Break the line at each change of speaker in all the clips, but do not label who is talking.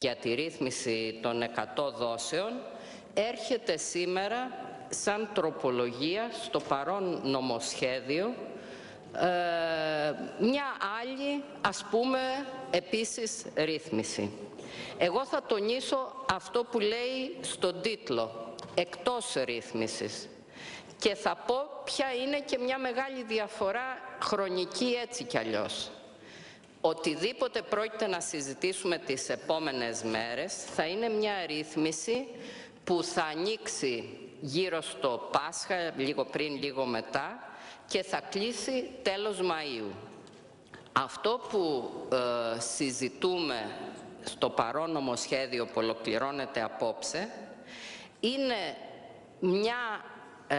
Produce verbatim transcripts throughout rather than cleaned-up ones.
για τη ρύθμιση των εκατό δόσεων έρχεται σήμερα σαν τροπολογία στο παρόν νομοσχέδιο ε, μια άλλη, ας πούμε, επίσης ρύθμιση. Εγώ θα τονίσω αυτό που λέει στον τίτλο, εκτός ρύθμισης. Και θα πω ποια είναι και μια μεγάλη διαφορά χρονική έτσι κι αλλιώς. Οτιδήποτε πρόκειται να συζητήσουμε τις επόμενες μέρες θα είναι μια ρύθμιση που θα ανοίξει γύρω στο Πάσχα, λίγο πριν, λίγο μετά, και θα κλείσει τέλος Μαΐου. Αυτό που ε, συζητούμε στο παρόν νομοσχέδιο που ολοκληρώνεται απόψε είναι μια ε,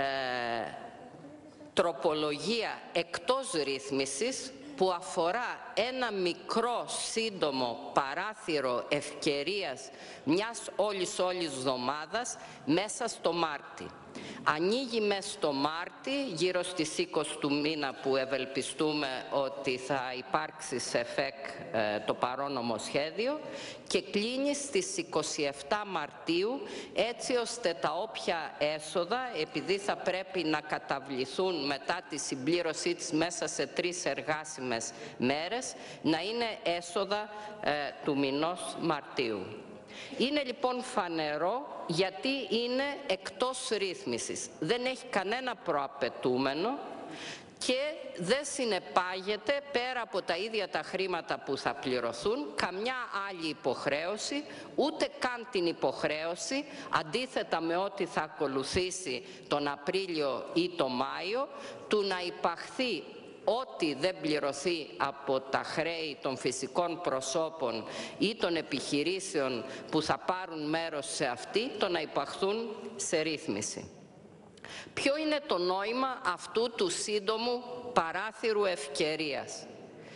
τροπολογία εκτός ρύθμισης που αφορά ένα μικρό σύντομο παράθυρο ευκαιρίας μιας όλης όλης εβδομάδας μέσα στο Μάρτι. Ανοίγει μέσα στο Μάρτι, γύρω στις είκοσι του μήνα που ευελπιστούμε ότι θα υπάρξει σε ΕΦΕΚ ε, το παρόν νομοσχέδιο, και κλείνει στις είκοσι επτά Μαρτίου, έτσι ώστε τα όποια έσοδα, επειδή θα πρέπει να καταβληθούν μετά τη συμπλήρωσή της μέσα σε τρεις εργάσιμες μέρες, να είναι έσοδα ε, του μηνός Μαρτίου. Είναι λοιπόν φανερό γιατί είναι εκτός ρύθμισης. Δεν έχει κανένα προαπαιτούμενο και δεν συνεπάγεται, πέρα από τα ίδια τα χρήματα που θα πληρωθούν, καμιά άλλη υποχρέωση, ούτε καν την υποχρέωση, αντίθετα με ό,τι θα ακολουθήσει τον Απρίλιο ή τον Μάιο, του να υπαχθεί ό,τι δεν πληρωθεί από τα χρέη των φυσικών προσώπων ή των επιχειρήσεων που θα πάρουν μέρος σε αυτή, το να υπαχθούν σε ρύθμιση. Ποιο είναι το νόημα αυτού του σύντομου παράθυρου ευκαιρίας?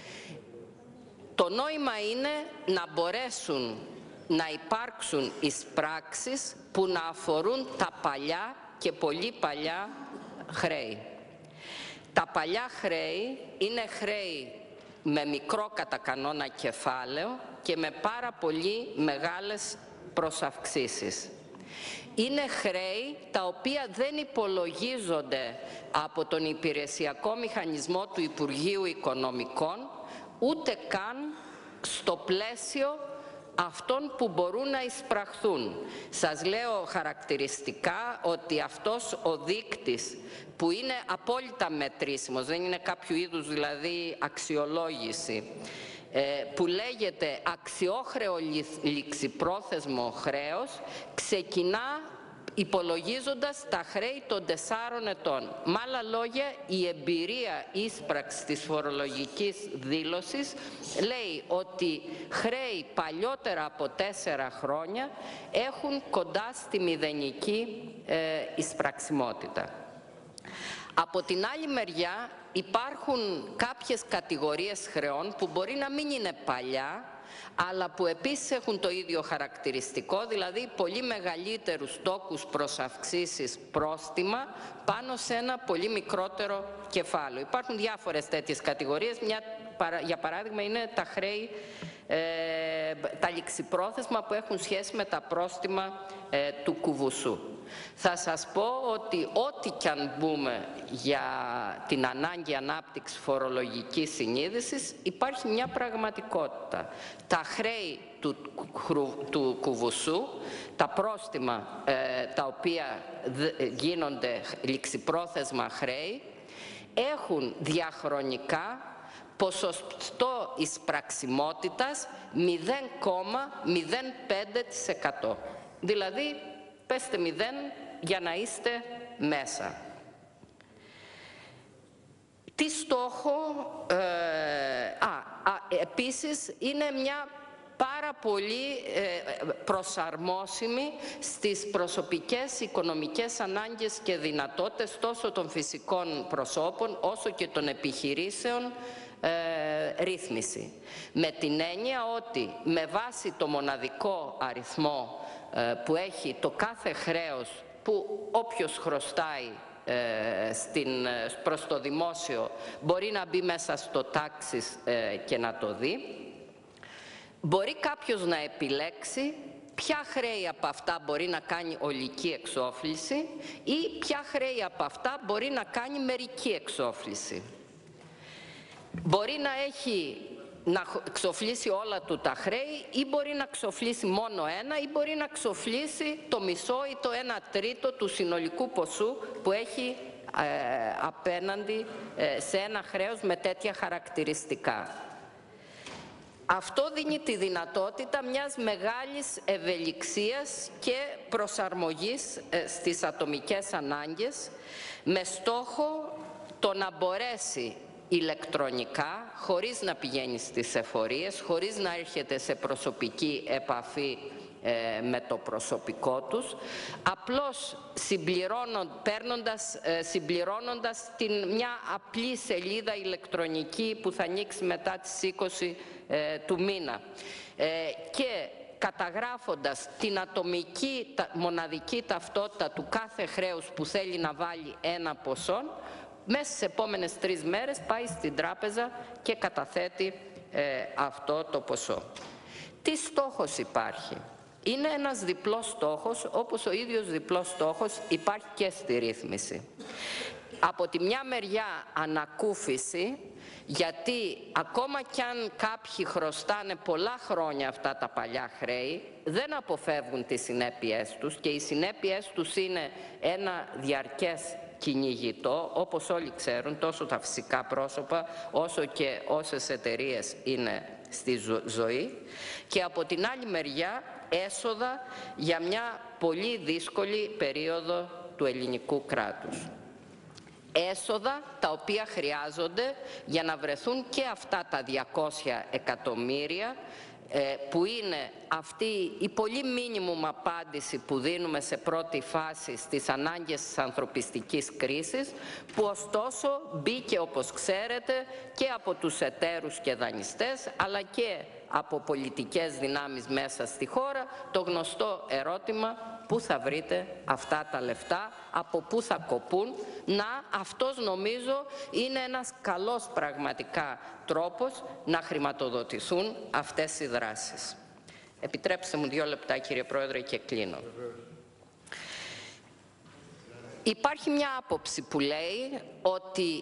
Το νόημα είναι να μπορέσουν να υπάρξουν εισπράξεις που να αφορούν τα παλιά και πολύ παλιά χρέη. Τα παλιά χρέη είναι χρέη με μικρό κατά κανόνα κεφάλαιο και με πάρα πολύ μεγάλες προσαυξήσεις. Είναι χρέη τα οποία δεν υπολογίζονται από τον υπηρεσιακό μηχανισμό του Υπουργείου Οικονομικών, ούτε καν στο πλαίσιο αυτών που μπορούν να εισπραχθούν. Σας λέω χαρακτηριστικά ότι αυτός ο δείκτης, που είναι απόλυτα μετρήσιμος, δεν είναι κάποιο είδους δηλαδή αξιολόγηση, που λέγεται αξιόχρεο ληξιπρόθεσμο χρέος, ξεκινά υπολογίζοντας τα χρέη των τεσσάρων ετών. Με άλλα λόγια, η εμπειρία ίσπραξης της φορολογικής δήλωσης λέει ότι χρέη παλιότερα από τέσσερα χρόνια έχουν κοντά στη μηδενική ε, εισπραξιμότητα. Από την άλλη μεριά υπάρχουν κάποιες κατηγορίες χρεών που μπορεί να μην είναι παλιά, αλλά που επίσης έχουν το ίδιο χαρακτηριστικό, δηλαδή πολύ μεγαλύτερους τόκους προς αυξήσεις πρόστιμα πάνω σε ένα πολύ μικρότερο κεφάλαιο. Υπάρχουν διάφορες τέτοιες κατηγορίες. Μια, για παράδειγμα, είναι τα χρέη, ε, τα ληξιπρόθεσμα που έχουν σχέση με τα πρόστιμα ε, του κουβουσού. Θα σας πω ότι ό,τι κι αν μπούμε για την ανάγκη ανάπτυξης φορολογικής συνείδησης, υπάρχει μια πραγματικότητα. Τα χρέη του, του κουβουσού, τα πρόστιμα ε, τα οποία γίνονται ληξιπρόθεσμα χρέη, έχουν διαχρονικά ποσοστό εισπραξιμότητας μηδέν κόμμα μηδέν πέντε τοις εκατό. Δηλαδή, πέστε μηδέν για να είστε μέσα. Τι στόχο, ε, α, α, επίσης είναι μια πάρα πολύ ε, προσαρμόσιμη στις προσωπικές οικονομικές ανάγκες και δυνατότητες τόσο των φυσικών προσώπων όσο και των επιχειρήσεων ε, ρύθμιση. Με την έννοια ότι με βάση το μοναδικό αριθμό ε, που έχει το κάθε χρέος που όποιος χρωστάει ε, στην, προς το δημόσιο μπορεί να μπει μέσα στο τάξις ε, και να το δει, μπορεί κάποιος να επιλέξει ποια χρέη από αυτά μπορεί να κάνει ολική εξόφληση ή ποια χρέη από αυτά μπορεί να κάνει μερική εξόφληση. Μπορεί να έχει να ξοφλήσει όλα του τα χρέη ή μπορεί να ξοφλήσει μόνο ένα ή μπορεί να ξοφλήσει το μισό ή το ένα τρίτο του συνολικού ποσού που έχει ε, απέναντι ε, σε ένα χρέος με τέτοια χαρακτηριστικά. Αυτό δίνει τη δυνατότητα μιας μεγάλης ευελιξίας και προσαρμογής ε, στις ατομικές ανάγκες με στόχο το να μπορέσει ηλεκτρονικά, χωρίς να πηγαίνει στις εφορίες, χωρίς να έρχεται σε προσωπική επαφή ε, με το προσωπικό τους, απλώς συμπληρώνον, παίρνοντας, ε, συμπληρώνοντας την, μια απλή σελίδα ηλεκτρονική που θα ανοίξει μετά τις είκοσι ε, του μήνα. Ε, και καταγράφοντας την ατομική τα, μοναδική ταυτότητα του κάθε χρέους που θέλει να βάλει ένα ποσό, μέσα στις επόμενες τρεις μέρες πάει στην τράπεζα και καταθέτει ε, αυτό το ποσό. Τι στόχος υπάρχει? Είναι ένας διπλός στόχος, όπως ο ίδιος διπλός στόχος υπάρχει και στη ρύθμιση. Από τη μια μεριά ανακούφιση, γιατί ακόμα κι αν κάποιοι χρωστάνε πολλά χρόνια αυτά τα παλιά χρέη, δεν αποφεύγουν τις συνέπειές τους και οι συνέπειές τους είναι ένα διαρκές κυνηγητό, όπως όλοι ξέρουν, τόσο τα φυσικά πρόσωπα όσο και όσες εταιρείες είναι στη ζωή, και από την άλλη μεριά έσοδα για μια πολύ δύσκολη περίοδο του ελληνικού κράτους. Έσοδα τα οποία χρειάζονται για να βρεθούν και αυτά τα διακόσια εκατομμύρια που είναι αυτή η πολύ μίνιμουμ απάντηση που δίνουμε σε πρώτη φάση στις ανάγκες της ανθρωπιστικής κρίσης, που ωστόσο μπήκε, όπως ξέρετε, και από τους εταίρους και δανειστές, αλλά και από πολιτικές δυνάμεις μέσα στη χώρα, το γνωστό ερώτημα: πού θα βρείτε αυτά τα λεφτά, από πού θα κοπούν? Να, αυτός νομίζω είναι ένας καλός πραγματικά τρόπος να χρηματοδοτηθούν αυτές οι δράσεις. Επιτρέψτε μου δύο λεπτά, κύριε Πρόεδρε, και κλείνω. Υπάρχει μια άποψη που λέει ότι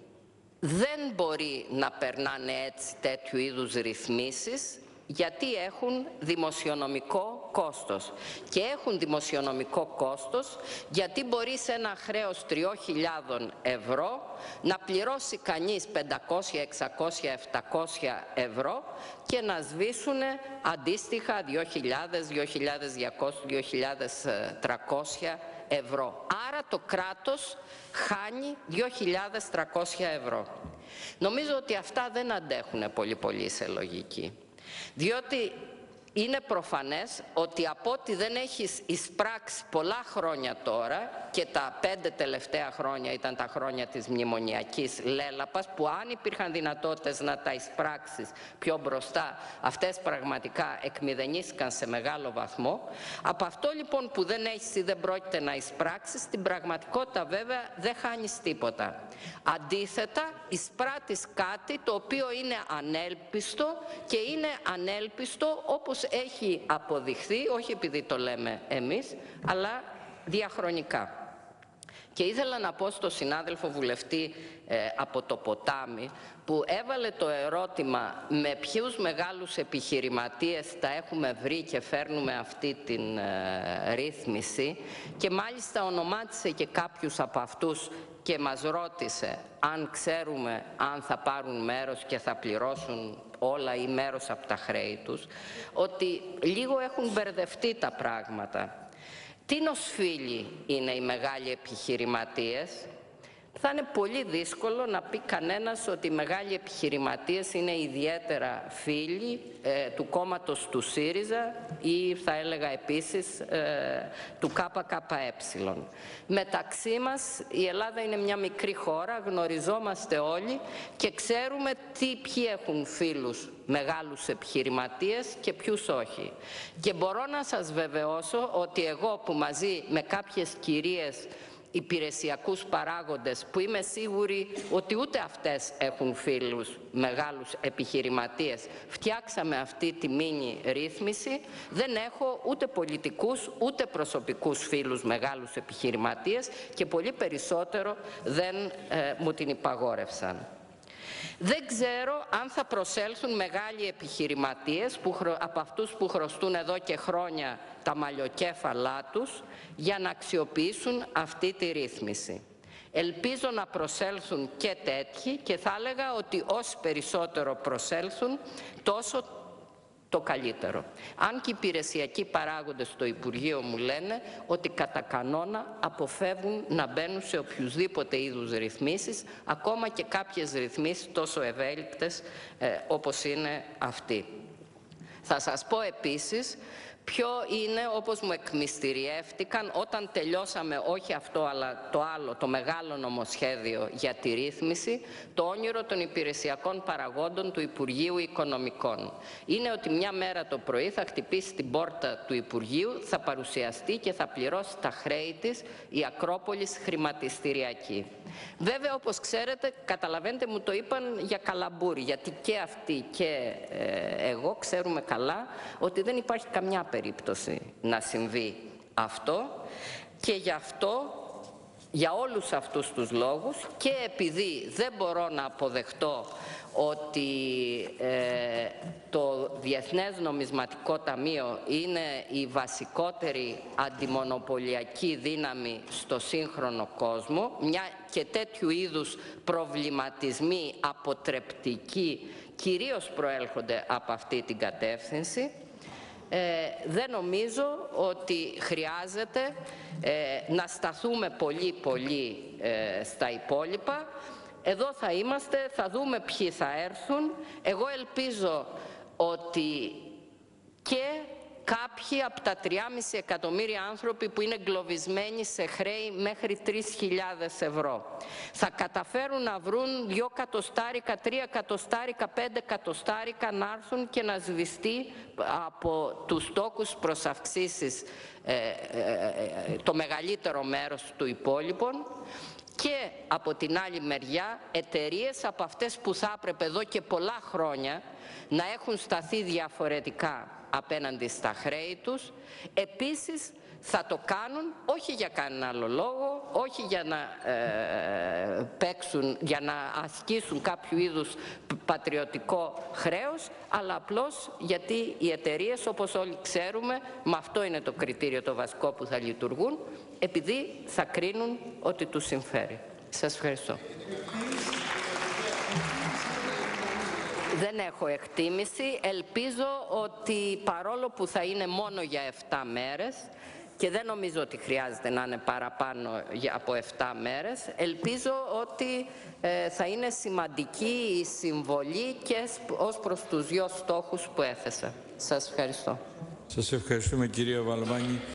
δεν μπορεί να περνάνε έτσι τέτοιου είδους ρυθμίσεις, γιατί έχουν δημοσιονομικό κόστος. Και έχουν δημοσιονομικό κόστος γιατί μπορεί σε ένα χρέος τριών χιλιάδων ευρώ να πληρώσει κανείς πεντακόσια, εξακόσια, επτακόσια ευρώ και να σβήσουν αντίστοιχα δύο χιλιάδες, δύο χιλιάδες διακόσια, δύο χιλιάδες τριακόσια ευρώ. Άρα το κράτος χάνει δύο χιλιάδες τριακόσια ευρώ. Νομίζω ότι αυτά δεν αντέχουν πολύ πολύ σε λογική. Διότι είναι προφανές ότι από ό,τι δεν έχεις εισπράξει πολλά χρόνια τώρα, και τα πέντε τελευταία χρόνια ήταν τα χρόνια της μνημονιακής λέλαπας, που αν υπήρχαν δυνατότητες να τα εισπράξεις πιο μπροστά, αυτές πραγματικά εκμηδενίστηκαν σε μεγάλο βαθμό. Από αυτό λοιπόν που δεν έχεις ή δεν πρόκειται να εισπράξεις, στην πραγματικότητα βέβαια δεν χάνεις τίποτα. Αντίθετα, εισπράττεις κάτι το οποίο είναι ανέλπιστο, και είναι ανέλπιστο όπως έχει αποδειχθεί, όχι επειδή το λέμε εμείς, αλλά διαχρονικά. Και ήθελα να πω στο συνάδελφο βουλευτή ε, από το Ποτάμι, που έβαλε το ερώτημα με ποιους μεγάλους επιχειρηματίες τα έχουμε βρει και φέρνουμε αυτή την ε, ρύθμιση, και μάλιστα ονομάτισε και κάποιους από αυτούς και μας ρώτησε αν ξέρουμε αν θα πάρουν μέρος και θα πληρώσουν όλα ή μέρος από τα χρέη τους, ότι λίγο έχουν μπερδευτεί τα πράγματα. Τι νοσφίλοι είναι οι μεγάλοι επιχειρηματίες? Θα είναι πολύ δύσκολο να πει κανένας ότι οι μεγάλοι επιχειρηματίες είναι ιδιαίτερα φίλοι ε, του κόμματος του ΣΥΡΙΖΑ ή θα έλεγα επίσης ε, του ΚΚΕ. Μεταξύ μας η Ελλάδα είναι μια μικρή χώρα, γνωριζόμαστε όλοι και ξέρουμε τι, ποιοι έχουν φίλους μεγάλους επιχειρηματίες και ποιους όχι. Και μπορώ να σας βεβαιώσω ότι εγώ, που μαζί με κάποιες κυρίες υπηρεσιακούς παράγοντες που είμαι σίγουρη ότι ούτε αυτές έχουν φίλους μεγάλους επιχειρηματίες. Φτιάξαμε αυτή τη μίνι ρύθμιση. Δεν έχω ούτε πολιτικούς ούτε προσωπικούς φίλους μεγάλους επιχειρηματίες και πολύ περισσότερο δεν ε, μου την υπαγόρευσαν. Δεν ξέρω αν θα προσέλθουν μεγάλοι επιχειρηματίες που, από αυτούς που χρωστούν εδώ και χρόνια τα μαλλιοκέφαλά τους για να αξιοποιήσουν αυτή τη ρύθμιση. Ελπίζω να προσέλθουν και τέτοιοι και θα έλεγα ότι όσοι περισσότερο προσέλθουν τόσο το καλύτερο. Αν και οι υπηρεσιακοί παράγοντες στο Υπουργείο μου λένε ότι κατά κανόνα αποφεύγουν να μπαίνουν σε οποιουσδήποτε είδους ρυθμίσεις, ακόμα και κάποιες ρυθμίσεις τόσο ευέλικτες ε, όπως είναι αυτή. Θα σας πω επίσης ποιο είναι, όπως μου εκμυστηριεύτηκαν όταν τελειώσαμε όχι αυτό αλλά το άλλο, το μεγάλο νομοσχέδιο για τη ρύθμιση, το όνειρο των υπηρεσιακών παραγόντων του Υπουργείου Οικονομικών. Είναι ότι μια μέρα το πρωί θα χτυπήσει την πόρτα του Υπουργείου, θα παρουσιαστεί και θα πληρώσει τα χρέη της η Ακρόπολης χρηματιστηριακή. Βέβαια, όπως ξέρετε, καταλαβαίνετε, μου το είπαν για καλαμπούρι, γιατί και αυτοί και ε, εγώ ξέρουμε καλά ότι δεν υπάρχει καμιά περίπτωση να συμβεί αυτό και γι' αυτό, για όλους αυτούς τους λόγους και επειδή δεν μπορώ να αποδεχτώ ότι ε, το Διεθνές Νομισματικό Ταμείο είναι η βασικότερη αντιμονοπολιακή δύναμη στο σύγχρονο κόσμο, μια και τέτοιου είδους προβληματισμοί αποτρεπτικοί κυρίως προέρχονται από αυτή την κατεύθυνση, Ε, δεν νομίζω ότι χρειάζεται ε, να σταθούμε πολύ πολύ ε, στα υπόλοιπα. Εδώ θα είμαστε, θα δούμε ποιοι θα έρθουν. Εγώ ελπίζω ότι και κάποιοι από τα τριάμισι εκατομμύρια άνθρωποι που είναι εγκλωβισμένοι σε χρέη μέχρι τρεις χιλιάδες ευρώ θα καταφέρουν να βρουν δύο κατοστάρικα, τρία κατοστάρικα, πέντε κατοστάρικα να έρθουν και να σβηστεί από τους τόκους προς αυξήσεις ε, ε, ε, το μεγαλύτερο μέρος του υπόλοιπων. Και από την άλλη μεριά εταιρείες από αυτές που θα έπρεπε εδώ και πολλά χρόνια να έχουν σταθεί διαφορετικά απέναντι στα χρέη τους, επίσης θα το κάνουν όχι για κανένα άλλο λόγο, όχι για να ε, παίξουν, για να ασκήσουν κάποιο είδους πατριωτικό χρέος, αλλά απλώς γιατί οι εταιρείες, όπως όλοι ξέρουμε, με αυτό είναι το κριτήριο το βασικό που θα λειτουργούν, επειδή θα κρίνουν ότι τους συμφέρει. Σας ευχαριστώ. Δεν έχω εκτίμηση. Ελπίζω ότι παρόλο που θα είναι μόνο για εφτά μέρες και δεν νομίζω ότι χρειάζεται να είναι παραπάνω από εφτά μέρες, ελπίζω ότι ε, θα είναι σημαντική η συμβολή και ως προς τους δύο στόχους που έθεσα. Σας ευχαριστώ.
Σας ευχαριστούμε, κυρία Βαλβάνη.